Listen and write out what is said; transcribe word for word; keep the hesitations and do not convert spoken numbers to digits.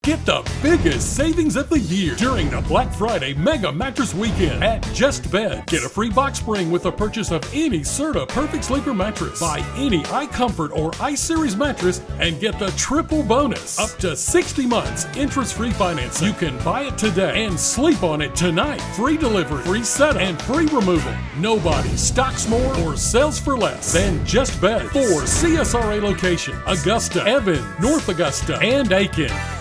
Get the biggest savings of the year during the Black Friday Mega Mattress Weekend at Just Beds. Get a free box spring with the purchase of any Serta Perfect Sleeper mattress. Buy any iComfort or iSeries mattress and get the triple bonus. Up to sixty months interest-free financing. You can buy it today and sleep on it tonight. Free delivery, free setup, and free removal. Nobody stocks more or sells for less than Just Beds. Four C S R A locations: Augusta, Evan, North Augusta, and Aiken.